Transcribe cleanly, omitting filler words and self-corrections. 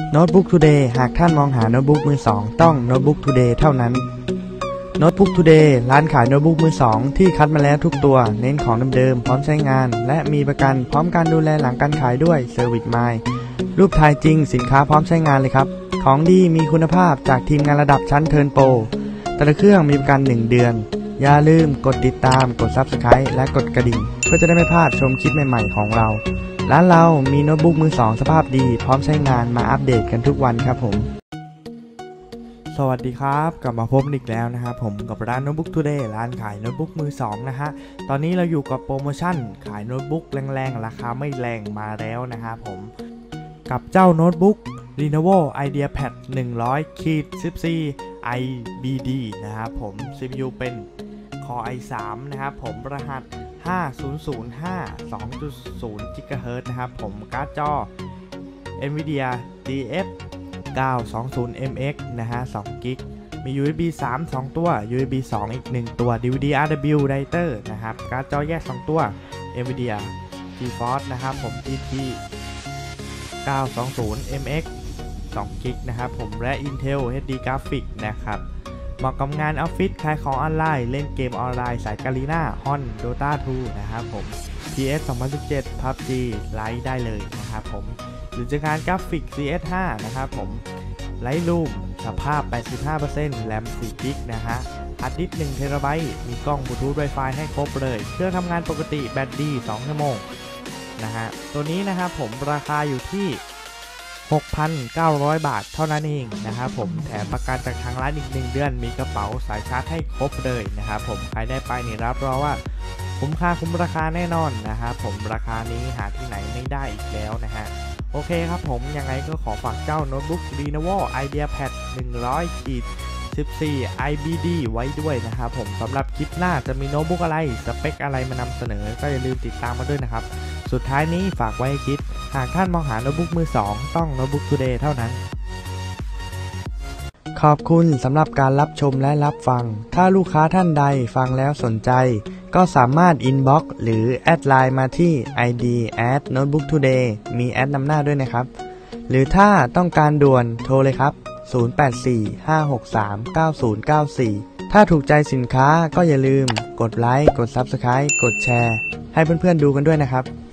Notebook Today หากท่านมองหาโน้ตบุ๊กมือสองต้อง Notebook Today เท่านั้น Notebook Today ร้านขายโน้ตบุ๊กมือสองที่คัดมาแล้วทุกตัวเน้นของเดิมๆพร้อมใช้งานและมีประกันพร้อมการดูแลหลังการขายด้วย Service Mind รูปถ่ายจริงสินค้าพร้อมใช้งานเลยครับของดีมีคุณภาพจากทีมงานระดับชั้นเทิร์นโปรแต่ละเครื่องมีประกัน1 เดือนอย่าลืมกดติดตามกด Subscribe และกดกระดิ่งเพื่อจะได้ไม่พลาดชมคลิปใหม่ๆของเราร้านเรามีโน้ตบุ๊กมือสองสภาพดีพร้อมใช้งานมาอัปเดตกันทุกวันครับผมสวัสดีครับกลับมาพบอีกแล้วนะครับผมกับร้าน Notebook Today ร้านขายโน้ตบุ๊กมือสองนะฮะตอนนี้เราอยู่กับโปรโมชั่นขายโน้ตบุ๊กแรงๆราคาไม่แรงมาแล้วนะครับผมกับเจ้าโน้ตบุ๊ก Lenovo IdeaPad 100-14 IBD นะครับผม CPU เป็น Core i3 นะครับผมรหัส5005 2.0 GHz นะครับผมการ์ดจอ NVIDIA GF 920MX นะฮะ2 กิกมี USB 3 2 ตัว USB 2 อีก 1 ตัว DVD RW Writer นะครับการ์ดจอแยก 2 ตัว NVIDIA GeForce นะครับผม GT 920MX 2 กิกนะครับผมและ Intel HD Graphic นะครับเหมาะกับงานออฟฟิศขายของออนไลน์เล่นเกมออนไลน์สายกาลีน่าฮอน Dota 2 นะครับผม PS 2017 PUBG ไลท์ได้เลยนะครับผมหรือจะงานกราฟิก CS5 นะครับผมไลท์รูมสภาพ 85% แรม 4 กิกนะฮะฮาร์ดดิสก์ 1 เทราไบต์มีกล้องบลูทูธ Wi-Fi ให้ครบเลยเครื่องทำงานปกติแบตดี 2 ชั่วโมงนะฮะตัวนี้นะครับผมราคาอยู่ที่ 6,900 บาทเท่านั้นเองนะครับผมแถมประกันจากทางร้านอีก1 เดือนมีกระเป๋าสายชาร์จให้ครบเลยนะครับผมใครได้ไปนี่รับรองว่าคุ้มค่าคุ้มราคาแน่นอนนะครับผมราคานี้หาที่ไหนไม่ได้อีกแล้วนะฮะโอเคครับผมยังไงก็ขอฝากเจ้าโน้ตบุ๊ก Lenovo IdeaPad 100-14 IBD ไว้ด้วยนะครับผมสำหรับคลิปหน้าจะมีโน้ตบุ๊กอะไรสเปคอะไรมานำเสนอก็อย่าลืมติดตามมาด้วยนะครับสุดท้ายนี้ฝากไว้ให้คิดหากท่านมองหาโน้ตบุ๊กมือสองต้อง Notebook Today เท่านั้นขอบคุณสำหรับการรับชมและรับฟังถ้าลูกค้าท่านใดฟังแล้วสนใจก็สามารถอินบ็อกซ์หรือแอดไลน์มาที่ ID @Notebook Today มีแอดนำหน้าด้วยนะครับหรือถ้าต้องการด่วนโทรเลยครับ0845639094ถ้าถูกใจสินค้าก็อย่าลืมกดไลค์กด Subscribe กดแชร์ให้เพื่อนๆดูกันด้วยนะครับ